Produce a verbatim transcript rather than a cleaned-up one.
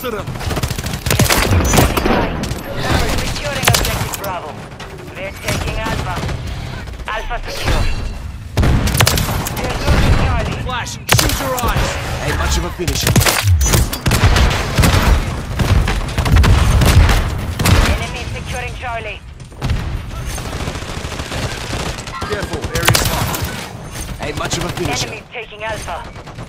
after them. Securing objective Bravo. We're taking Alpha. Alpha secure. We're losing Charlie. Flash, shoot your eyes. Ain't much of a finisher. Enemy securing Charlie. Careful, area's hot. Ain't much of a finisher. Enemies taking Alpha.